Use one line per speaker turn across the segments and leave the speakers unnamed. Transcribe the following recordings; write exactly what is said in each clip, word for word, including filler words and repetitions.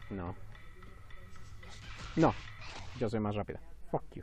No. No. Yo soy más rápida. Fuck you.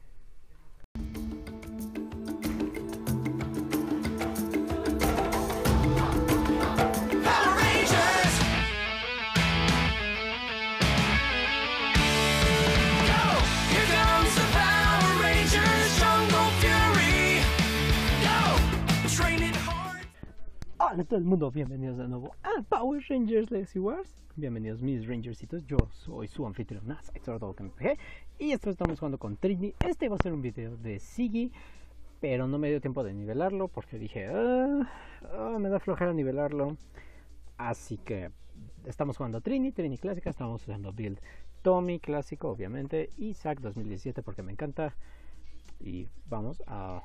Hola a todo el mundo, bienvenidos de nuevo a Power Rangers Legacy Wars. Bienvenidos mis Rangercitos, yo soy su anfitrión Nazaitz y esto estamos jugando con Trini. Este va a ser un video de Siggy, pero no me dio tiempo de nivelarlo porque dije, ah, ah, me da flojera nivelarlo. Así que estamos jugando Trini, Trini clásica, estamos usando build Tommy clásico obviamente y Zack dos mil diecisiete porque me encanta. Y vamos a...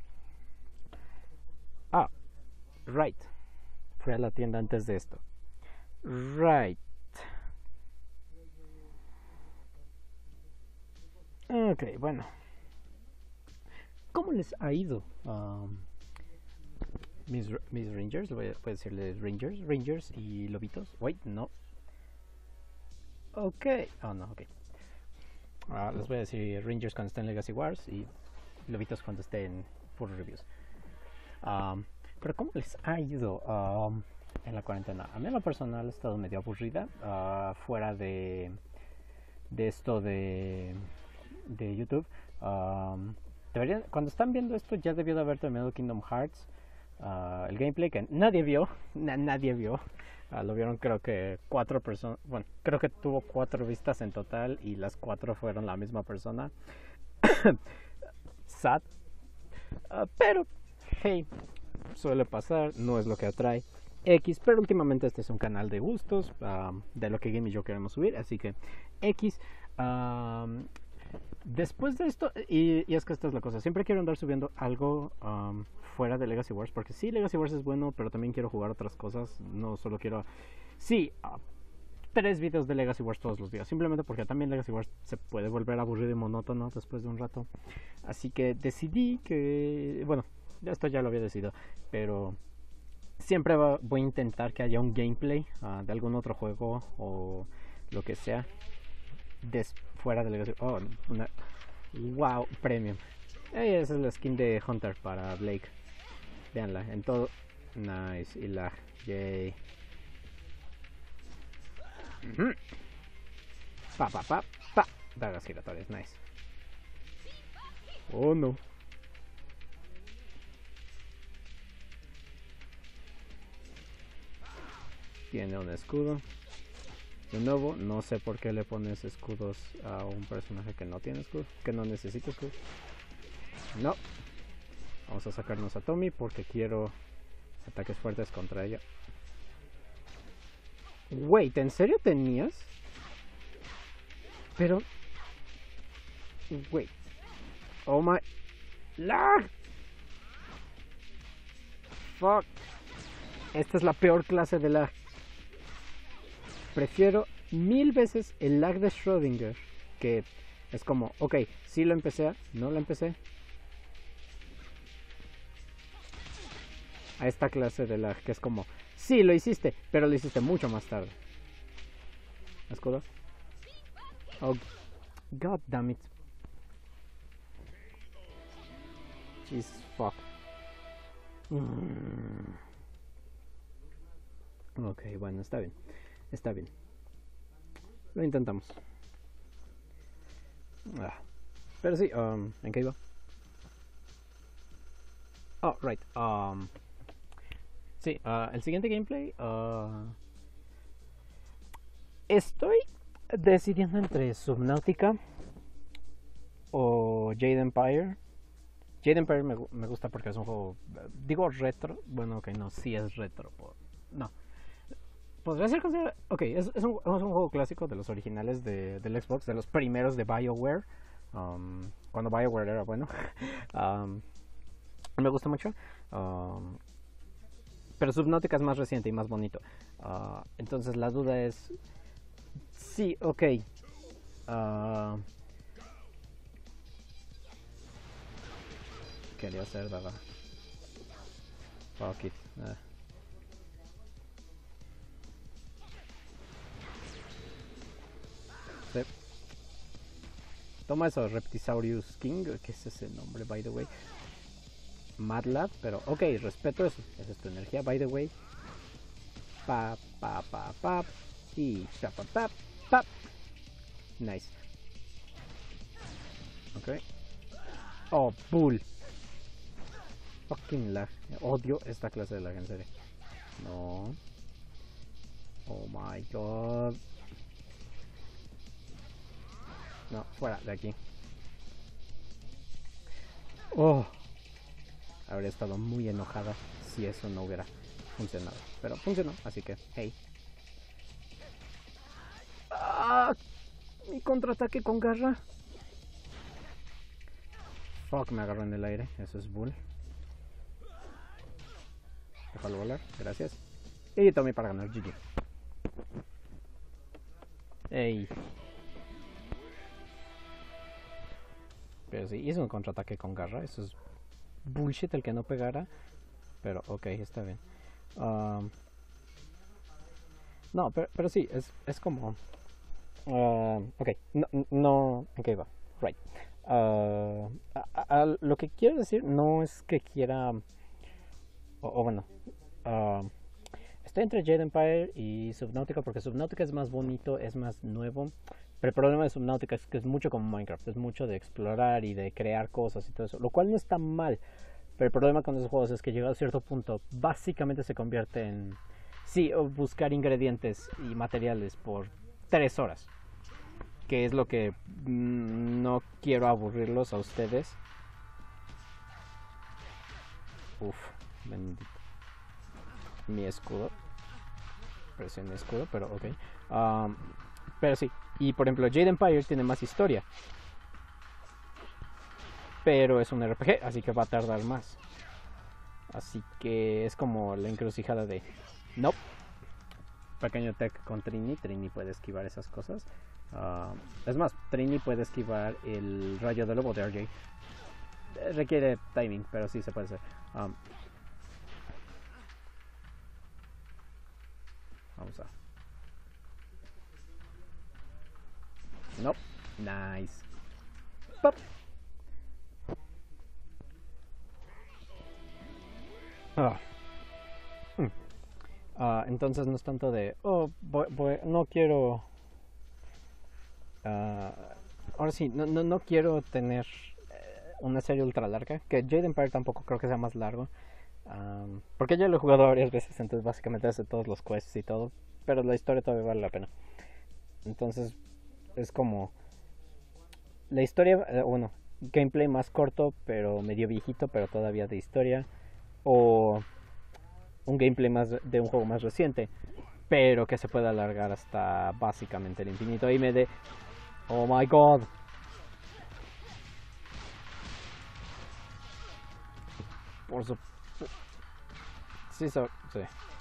Ah, right. Fui a la tienda antes de esto. Right. Ok, bueno. ¿Cómo les ha ido? Um, mis, mis Rangers, voy a, voy a decirles Rangers, Rangers y Lobitos. Wait, no. Ok. Oh, no, ok. Uh, les voy a decir Rangers cuando esté en Legacy Wars y Lobitos cuando esté en Full Reviews. Um, Pero ¿cómo les ha ido um, en la cuarentena? A mí en lo personal he estado medio aburrida. Uh, fuera de, de esto de, de YouTube. Um, deberían, cuando están viendo esto ya debió de haber terminado Kingdom Hearts. Uh, el gameplay que nadie vio. Na, nadie vio. Uh, lo vieron creo que cuatro personas. Bueno, creo que tuvo cuatro vistas en total. Y las cuatro fueron la misma persona. Sad. Uh, pero, hey... suele pasar, no es lo que atrae X, pero últimamente este es un canal de gustos, um, de lo que Game y yo queremos subir, así que X. Um, después de esto, y, y es que esta es la cosa, siempre quiero andar subiendo algo um, fuera de Legacy Wars, porque sí, Legacy Wars es bueno, pero también quiero jugar otras cosas, no solo quiero, sí, uh, tres videos de Legacy Wars todos los días, simplemente porque también Legacy Wars se puede volver aburrido y monótono después de un rato, así que decidí que, bueno, esto ya lo había decidido, pero siempre va, voy a intentar que haya un gameplay uh, de algún otro juego o lo que sea des, fuera de Legacy. Oh, una, wow, premium. Hey, esa es la skin de Hunter para Blake. Veanla, en todo. Nice, y la yay. Uh-huh. Pa, pa, pa, pa. Dagas giratorias, nice. Oh no. Tiene un escudo. De nuevo, no sé por qué le pones escudos a un personaje que no tiene escudo, que no necesita escudo. No. Vamos a sacarnos a Tommy porque quiero ataques fuertes contra ella. Wait, ¿en serio tenías? Pero... Wait. Oh my... ¡Lag! Fuck. Esta es la peor clase de lag. Prefiero mil veces el lag de Schrödinger, que es como, ok, sí lo empecé, no lo empecé, a esta clase de lag, que es como, sí lo hiciste, pero lo hiciste mucho más tarde. ¿Escudo? Oh, god damn it. Jesus fuck. Mm. Ok, bueno, está bien. Está bien. Lo intentamos. Ah. Pero sí, um, ¿en qué iba? Oh, right. Um, sí, uh, el siguiente gameplay. Uh, estoy decidiendo entre Subnautica o Jade Empire. Jade Empire me, me gusta porque es un juego, digo retro. Bueno, ok, no, sí es retro. Por, no. Podría ser considerado... Ok, es, es, un, es un juego clásico de los originales de, del Xbox, de los primeros de BioWare. Um, cuando BioWare era bueno. um, me gusta mucho. Um, pero Subnautica es más reciente y más bonito. Uh, entonces la duda es... Sí, ok. Uh, quería hacer, daba. Fuck it. Uh. Toma eso, Reptisaurus King, que es ese nombre, by the way. Madlab, pero ok, respeto eso. Esa es tu energía, by the way. Pa, pa, pa, pa. Y pa, pa, pa, pa. Nice. Ok. Oh, bull. Fucking lag. Odio esta clase de lag, en serio. No. Oh my god. No, fuera de aquí. Oh. Habría estado muy enojada si eso no hubiera funcionado. Pero funcionó, así que, hey. ¡Ah! Mi contraataque con garra. Fuck, me agarró en el aire. Eso es bull. Déjalo volar, gracias. Y tomé para ganar, G G. Ey. Pero sí, hizo un contraataque con garra. Eso es bullshit el que no pegara. Pero ok, está bien. Um, no, pero, pero sí, es, es como... Uh, ok, no, no... Ok, va. Right. Uh, a, a, a lo que quiero decir no es que quiera... O, o bueno... Uh, estoy entre Jade Empire y Subnautica porque Subnautica es más bonito, es más nuevo. Pero el problema de Subnautica es que es mucho como Minecraft, es mucho de explorar y de crear cosas y todo eso, lo cual no está mal. Pero el problema con esos juegos es que llegado a cierto punto, básicamente se convierte en, sí, buscar ingredientes y materiales por tres horas. Que es lo que mmm, no quiero aburrirlos a ustedes. Uf, bendito. Mi escudo. Presión mi escudo, pero ok. Um, pero sí. Y por ejemplo, Jade Empire tiene más historia. Pero es un R P G, así que va a tardar más. Así que es como la encrucijada de... Nope. Pequeño tech con Trini. Trini puede esquivar esas cosas. Uh, es más, Trini puede esquivar el rayo de lobo de R J. Requiere timing, pero sí se puede hacer. Um, vamos a... Nope. Nice. Pop. Oh. Mm. Uh, entonces no es tanto de... Oh, voy, voy, no quiero... Uh, ahora sí, no, no, no quiero tener una serie ultra larga. Que Jade Empire tampoco creo que sea más largo. Um, porque ya lo he jugado varias veces, entonces básicamente hace todos los quests y todo. Pero la historia todavía vale la pena. Entonces es como... La historia, eh, bueno, gameplay más corto, pero medio viejito, pero todavía de historia. O un gameplay más de un juego más reciente, pero que se puede alargar hasta básicamente el infinito. Y me de... Oh my god. Por su... Sí, so... sí.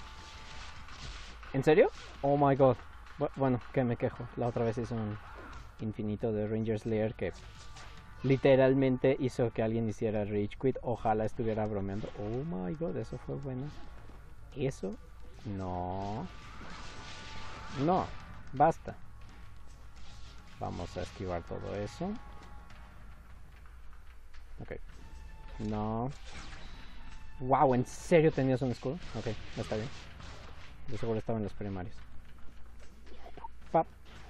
¿En serio? Oh my god. Bueno, que me quejo. La otra vez hice un infinito de Ranger Slayer que literalmente hizo que alguien hiciera Rage Quit. Ojalá estuviera bromeando. Oh my god, eso fue bueno. Eso, no. No, basta. Vamos a esquivar todo eso. Ok. No. Wow, ¿en serio tenías un escudo? Ok, está bien. Yo seguro estaba en los primarios. Pap.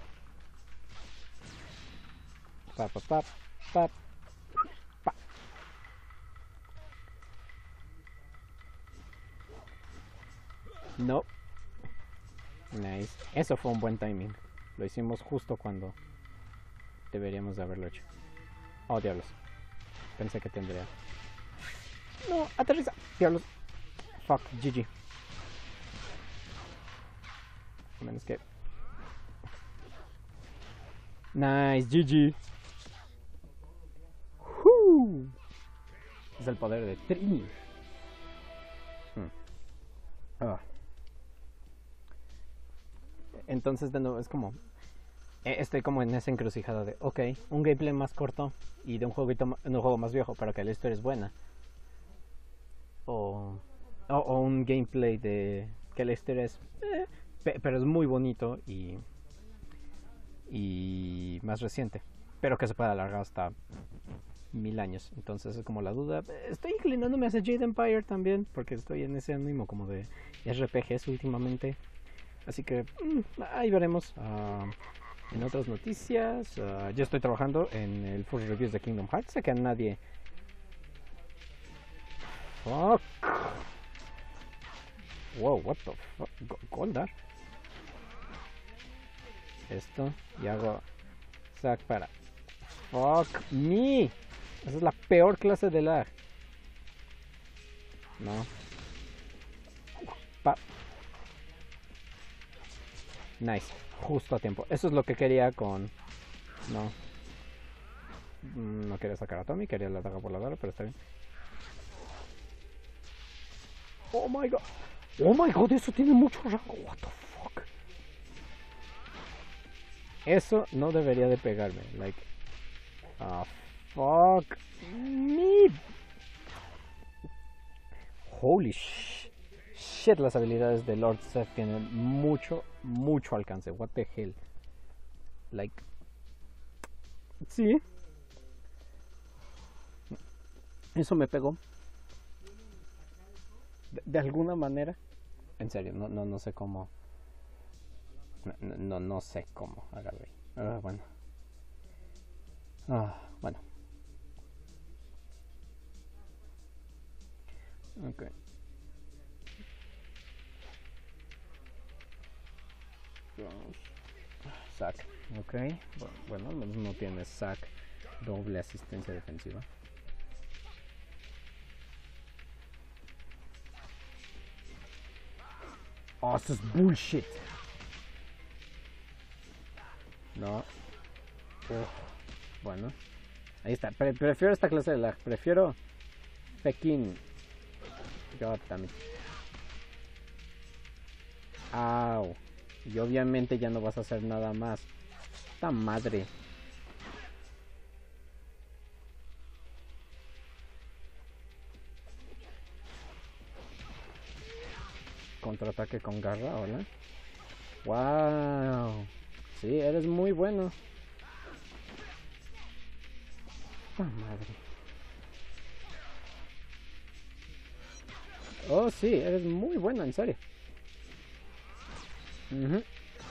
Pap, pap, pap, pap. Pap. No. Nice. Eso fue un buen timing. Lo hicimos justo cuando deberíamos de haberlo hecho. Oh, diablos. Pensé que tendría... No, aterriza. Diablos. Fuck, G G. A menos que... Nice, G G. Uh. Es el poder de Trini. Hmm. Oh. Entonces de nuevo es como... Estoy como en esa encrucijada de... Ok, un gameplay más corto y de un, jueguito, un juego más viejo, pero que la historia es buena. O, o, o un gameplay de... Que la historia es... Eh, pe, pero es muy bonito y... Y más reciente. pero que se puede alargar hasta mil años. Entonces es como la duda. Estoy inclinándome hacia Jade Empire también, porque estoy en ese ánimo como de R P Gs últimamente. Así que mmm, ahí veremos. Uh, en otras noticias, uh, yo estoy trabajando en el Full Reviews de Kingdom Hearts. Sé que a nadie... Fuck. Wow, what the fuck. Goldar. Esto. Y hago... Sac para... Fuck me. Esa es la peor clase de lag. No. Pa. Nice. Justo a tiempo. Eso es lo que quería con... No. No quería sacar a Tommy. Quería la daga voladora, pero está bien. Oh my god. Oh my god, eso tiene mucho rango. What the fuck. Eso no debería de pegarme. Like... Ah, fuck me. Holy sh shit, las habilidades de Lord Seth tienen mucho, mucho alcance. What the hell. Like... Sí. Eso me pegó. De, de alguna manera. En serio, no, no, no sé cómo. No, no, no sé cómo agarré. Uh, bueno. Ah, bueno. Ok. Sac. Ok. Bueno, al menos no tiene sac. Doble asistencia defensiva. Oh, eso es bullshit. No. Uf. Bueno. Ahí está. Pre prefiero esta clase de lag. Prefiero Pekín. God damn it. Au. Y obviamente ya no vas a hacer nada más. ¡Esta madre! Contraataque con garra, hola. ¡Wow! Sí, eres muy bueno. ¡Ah, madre! Oh, sí, eres muy bueno, en serio. Uh-huh.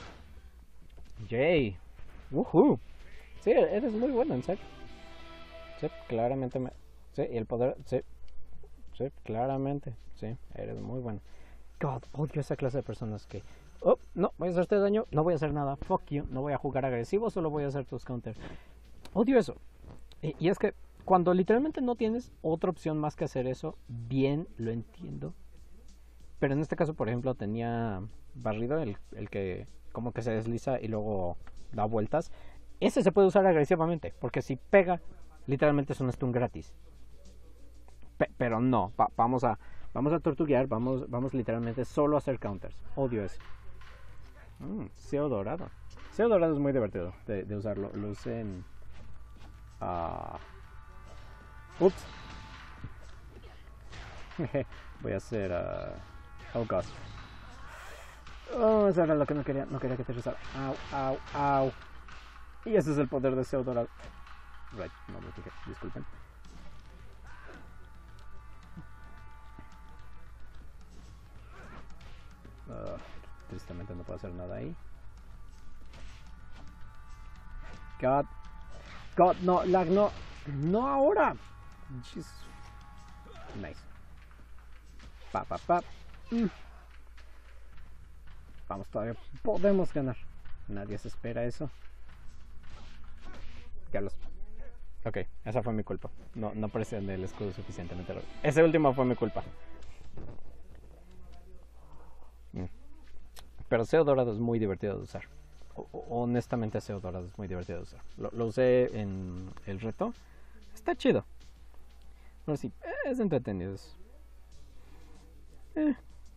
Jay. Woohoo. Sí, eres muy bueno, en serio. Sí, claramente me... Sí, y el poder... Sí. Sí, claramente. Sí, eres muy bueno. God, odio esa clase de personas que... Oh, no, voy a hacerte daño, no voy a hacer nada. Fuck you, no voy a jugar agresivo, solo voy a hacer tus counters. Odio eso. Y, y es que cuando literalmente no tienes otra opción más que hacer eso, bien, lo entiendo. Pero en este caso, por ejemplo, tenía barrido, el, el que como que se desliza y luego da vueltas. Ese se puede usar agresivamente, porque si pega, literalmente es un stun gratis. Pe pero no, va, vamos a vamos a tortuguear, vamos, vamos literalmente solo a hacer counters. Odio eso. Mm, Seo dorado. Seo dorado es muy divertido de, de usarlo. Lo usé en... Uh... Ups. Voy a hacer... Uh... Oh, God. Oh, eso era lo que no quería. No quería que te rezara. Au, au, au. Y ese es el poder de Seo dorado. Right, no lo dije. Disculpen. Uh, tristemente no puedo hacer nada ahí. God. God, no, lag, no. No ahora. Jeez. Nice. Pa, pa, pa. Mm. Vamos, todavía podemos ganar. Nadie se espera eso. Carlos. Ok, esa fue mi culpa. No, no presioné el escudo suficientemente. Ese último fue mi culpa. Mm. Pero Seo dorado es muy divertido de usar. O, honestamente, Seo dorado es muy divertido de usar. Lo, lo usé en el reto. Está chido. Pero sí, es entretenido. Es... Eh.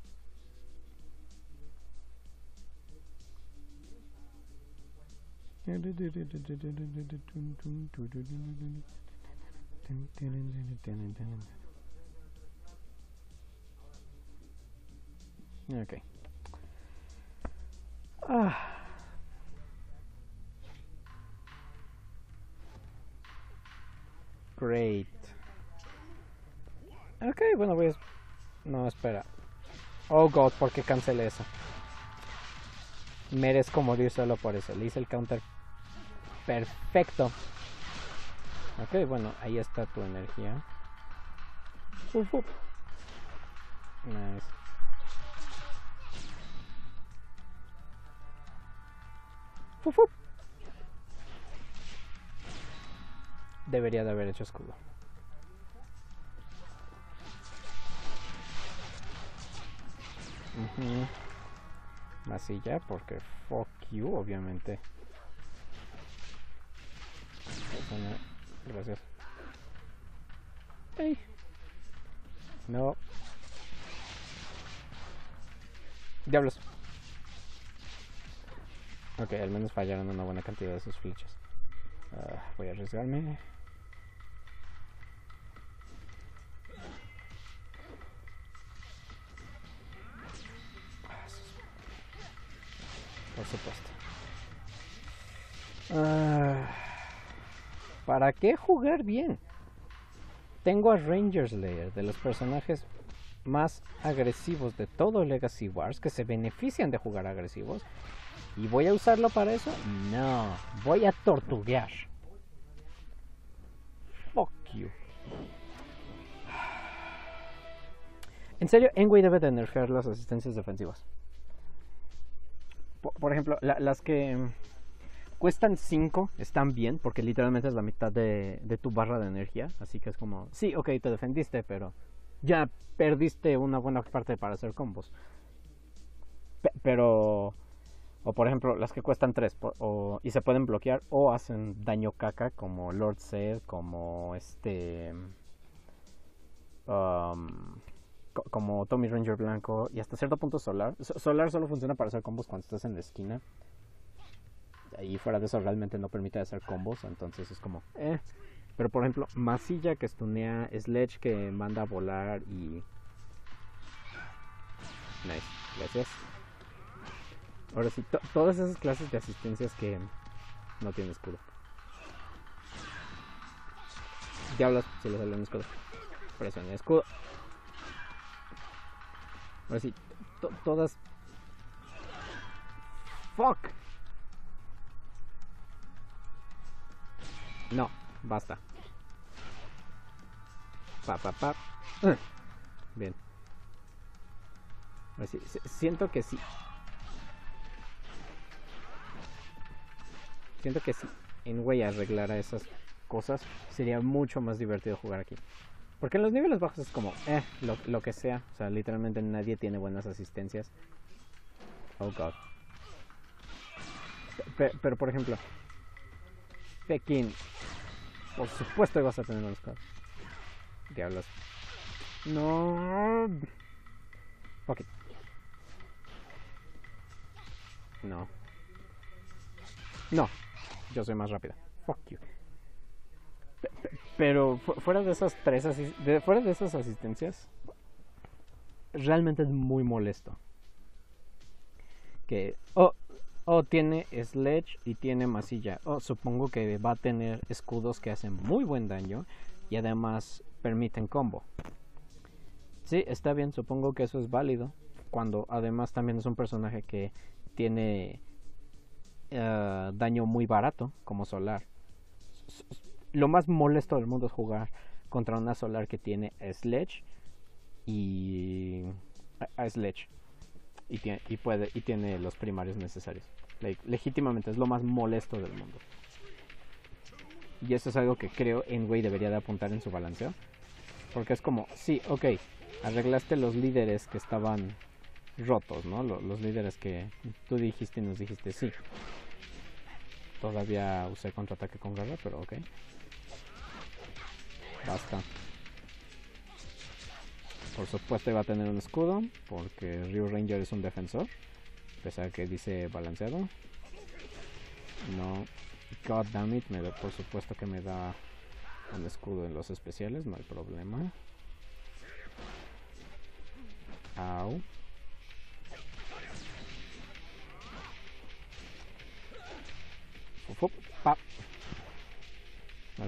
Ok. Ah. Great. Ok, bueno, voy a... No, espera. Oh god, ¿por qué cancelé eso? Merezco morir solo por eso. Le hice el counter perfecto. Ok, bueno, ahí está tu energía. Uf, uf. Nice. Uf, uf. Debería de haber hecho escudo. Uh-huh. Masilla, porque fuck you, obviamente. Gracias. Hey. No. Diablos. Ok, al menos fallaron una buena cantidad de sus flechas. Uh, voy a arriesgarme. Por supuesto. Uh, ¿Para qué jugar bien? Tengo a Ranger Slayer, de los personajes más agresivos de todo Legacy Wars, que se benefician de jugar agresivos. ¿Y voy a usarlo para eso? No, voy a tortuguear. Fuck you. En serio, Engway debe de nerfear las asistencias defensivas. Por, por ejemplo, la, las que cuestan cinco están bien, porque literalmente es la mitad de, de tu barra de energía. Así que es como, sí, ok, te defendiste, pero ya perdiste una buena parte para hacer combos. P pero... O por ejemplo, las que cuestan tres o, y se pueden bloquear o hacen daño caca, como Lord Zed, como este... Um, co como Tommy Ranger Blanco y hasta cierto punto Solar. So Solar solo funciona para hacer combos cuando estás en la esquina. Y fuera de eso realmente no permite hacer combos, entonces es como... Eh. Pero por ejemplo, Masilla que stunea, Sledge que manda a volar y... Nice, gracias. Ahora sí, to todas esas clases de asistencias que no tienen escudo. Diablos, si le sale un escudo. Presiona el escudo. Ahora sí, to todas... Fuck. No, basta. Pa, pa, pa. Uh. Bien. Ahora sí, siento que sí. Siento que si Engway arreglara esas cosas, sería mucho más divertido jugar aquí. Porque en los niveles bajos es como, eh, lo, lo que sea. O sea, literalmente nadie tiene buenas asistencias. Oh god. P pero por ejemplo, Pekín, por supuesto que vas a tener unos cards. Diablos. No. Ok. No. No. Yo soy más rápida. Fuck you. P pero fu fuera de esas tres de fuera de esas asistencias, realmente es muy molesto. Que oh, oh tiene Sledge y tiene Masilla. Oh, supongo que va a tener escudos que hacen muy buen daño y además permiten combo. Sí, está bien, supongo que eso es válido. Cuando además también es un personaje que tiene Uh, daño muy barato como Solar. Lo más molesto del mundo es jugar contra una Solar que tiene Sledge y a, a Sledge y tiene, y puede y tiene los primarios necesarios. Like, legítimamente es lo más molesto del mundo. Y eso es algo que creo Engway debería de apuntar en su balanceo, porque es como, sí, ok, arreglaste los líderes que estaban rotos, ¿no? Los, los líderes que tú dijiste y nos dijiste, sí. Todavía usé contraataque con garra, pero ok. Basta. Por supuesto iba a tener un escudo, porque Ryu Ranger es un defensor. Pese a que dice balanceado. No. God damn it, me da, por supuesto que me da un escudo en los especiales, no hay problema. Au.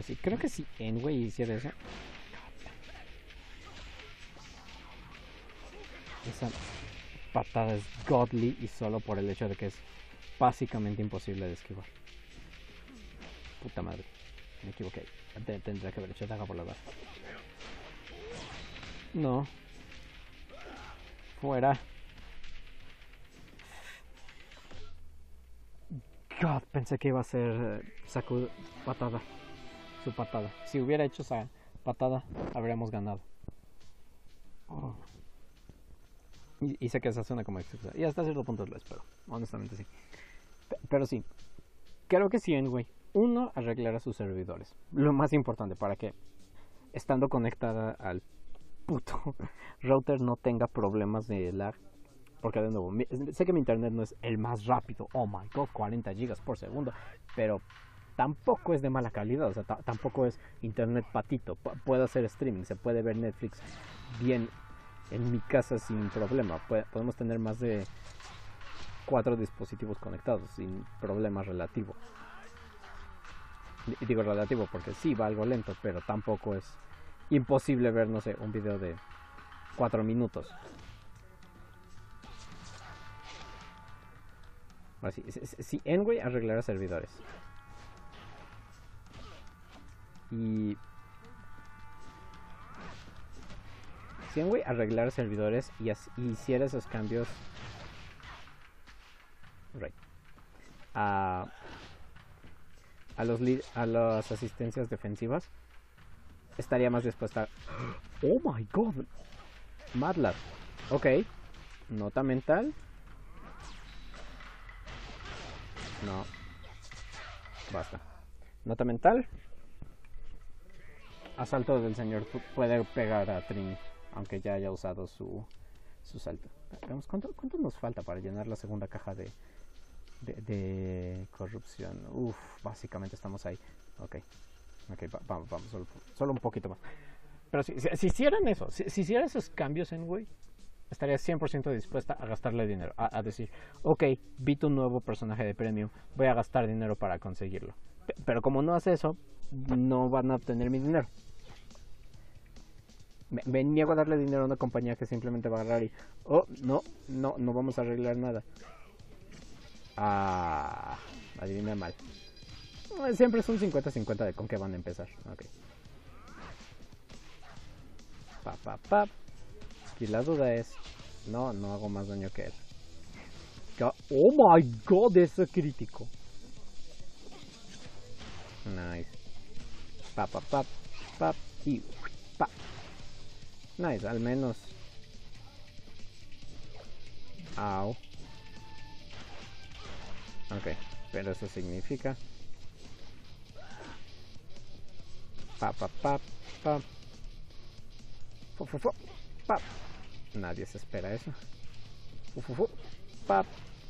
sí, creo que si Enway hiciera eso. Esa patada es godly y solo por el hecho de que es básicamente imposible de esquivar. Puta madre, me equivoqué. Tendría que haber hecho daga volador. No. Fuera. God, pensé que iba a ser Saku patada. Su patada. Si hubiera hecho esa patada, habríamos ganado. Oh. Y, y sé que esa suena como excusa. Y hasta cierto punto lo espero. Honestamente sí. P pero sí. Creo que sí, anyway. Uno, arreglar a sus servidores. Lo más importante para que, estando conectada al puto router, no tenga problemas de lag. Porque de nuevo, mi, sé que mi internet no es el más rápido. Oh my god, cuarenta gigas por segundo. Pero tampoco es de mala calidad. O sea, tampoco es internet patito. P puedo hacer streaming. Se puede ver Netflix bien en mi casa sin problema. P podemos tener más de cuatro dispositivos conectados sin problema relativo. Y digo relativo porque sí va algo lento, pero tampoco es imposible ver, no sé, un video de cuatro minutos. Ahora sí, si, si Enway arreglara servidores y si Enway arreglara servidores y, y hiciera esos cambios, right, a a los a las asistencias defensivas, estaría más dispuesta a... Oh my god, Madlab. Ok, nota mental. No, basta. Nota mental. Asalto del señor puede pegar a Trini, aunque ya haya usado su, su salto. Veamos cuánto, cuánto nos falta para llenar la segunda caja de, de, de corrupción. Uf, básicamente estamos ahí. Ok, ok, va, vamos, vamos, solo, solo un poquito más. Pero si, si, si hicieran eso, si, si hicieran esos cambios en Enway, estaría cien por ciento dispuesta a gastarle dinero, a, a decir, ok, vi tu nuevo personaje de premium, voy a gastar dinero para conseguirlo. P pero como no hace eso, no van a obtener mi dinero. Me, me niego a darle dinero a una compañía que simplemente va a agarrar y, oh, no, no, no vamos a arreglar nada. Ah, adivina mal. Siempre es un cincuenta cincuenta de con qué van a empezar. Ok. Pa, pa, pa. Y la duda es, no, no hago más daño que él. Oh my god, eso es crítico. Nice. Pa, pa, pa, pa, y pa. Nice, al menos. Au. Ok, pero eso significa. Pa, pa, pa, pa. Fu, fu, fu, pa. Nadie se espera eso. Fu, fu, fu, pa.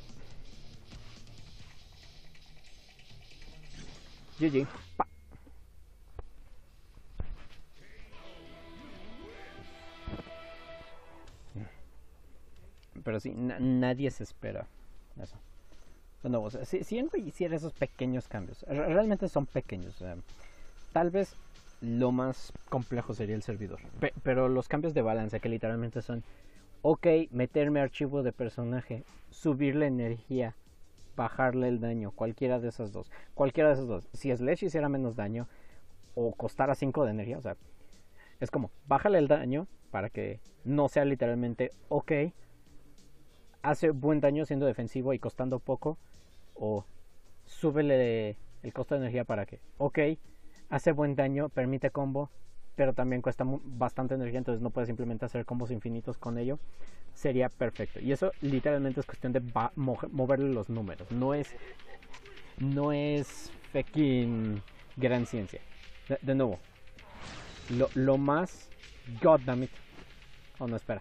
G G. Pa. Pero sí, na nadie se espera eso. Bueno, o sea, si, si Enway hiciera esos pequeños cambios, realmente son pequeños. O sea, tal vez lo más complejo sería el servidor. Pe pero los cambios de balance, que literalmente son, ok, meterme archivo de personaje, subirle energía, bajarle el daño, cualquiera de esas dos. Cualquiera de esas dos. Si Sledge hiciera menos daño o costara cinco de energía, o sea, es como, bájale el daño para que no sea literalmente, ok, hace buen daño siendo defensivo y costando poco, o súbele el costo de energía para que, ok, hace buen daño, permite combo, pero también cuesta bastante energía, entonces no puedes simplemente hacer combos infinitos con ello. Sería perfecto. Y eso literalmente es cuestión de mo moverle los números. No es, no es fucking gran ciencia. De, de nuevo, lo, lo más, goddammit, oh no, espera.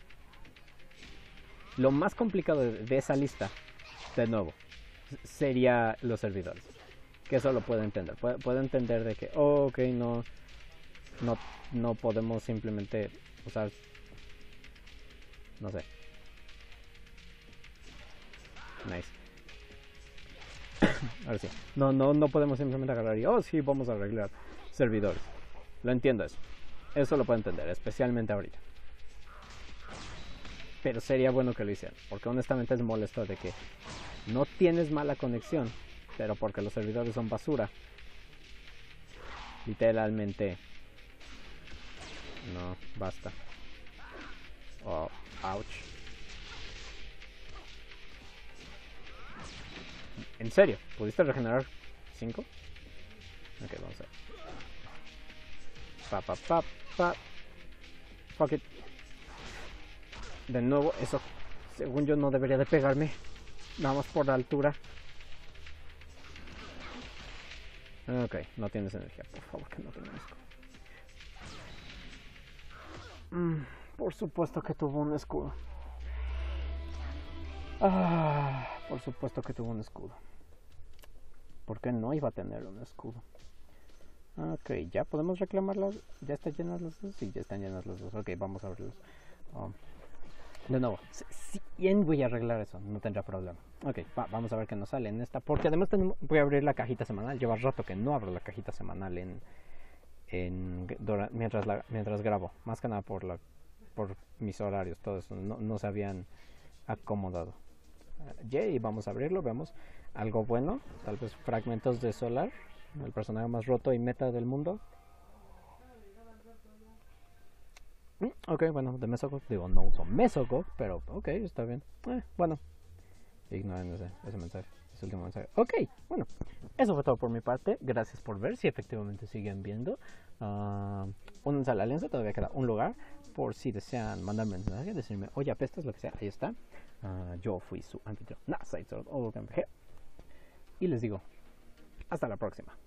Lo más complicado de, de esa lista, de nuevo, sería los servidores. Que eso lo puedo entender. Puedo, puedo entender de que, oh, ok, no, no, no podemos simplemente usar, no sé. Nice. Ahora sí. No, no, no podemos simplemente agarrar y, oh, sí, vamos a arreglar servidores. Lo entiendo eso. Eso lo puedo entender, especialmente ahorita. Pero sería bueno que lo hicieran, porque honestamente es molesto de que no tienes mala conexión, pero porque los servidores son basura. Literalmente. No, basta. Oh, ouch. ¿En serio? ¿Pudiste regenerar cinco? Ok, vamos a ver. Pa, pa, pa, pa. Fuck it. De nuevo, eso, según yo, no debería de pegarme. Nada más por la altura. Ok, no tienes energía. Por favor, que no tengas. Mm, por supuesto que tuvo un escudo. Ah, por supuesto que tuvo un escudo. ¿Por qué no iba a tener un escudo? Ok, ya podemos reclamarlas. ¿Ya están llenas las dos? Sí, ya están llenas las dos. Ok, vamos a abrirlas. Um, de nuevo, si bien voy a arreglar eso, no tendrá problema. Ok, va, vamos a ver qué nos sale en esta. Porque además tenemos, voy a abrir la cajita semanal. Lleva rato que no abro la cajita semanal en, en mientras, la, mientras grabo. Más que nada por, la, por mis horarios, todo eso. No, no se habían acomodado. Yay, vamos a abrirlo, vemos algo bueno, tal vez fragmentos de Solar, el personaje más roto y meta del mundo. Mm, ok, bueno, de Mesogog, digo, no uso Mesogog, pero ok, está bien. Eh, bueno, ignoren ese, ese mensaje, ese último mensaje. Ok, bueno, eso fue todo por mi parte. Gracias por ver, si efectivamente siguen viendo. Uh, únanse a la alianza, todavía queda un lugar por si desean mandarme mensaje, decirme, oye, apestas, lo que sea, ahí está. Uh, yo fui su anfitrión, Nasaidsword, y les digo, hasta la próxima.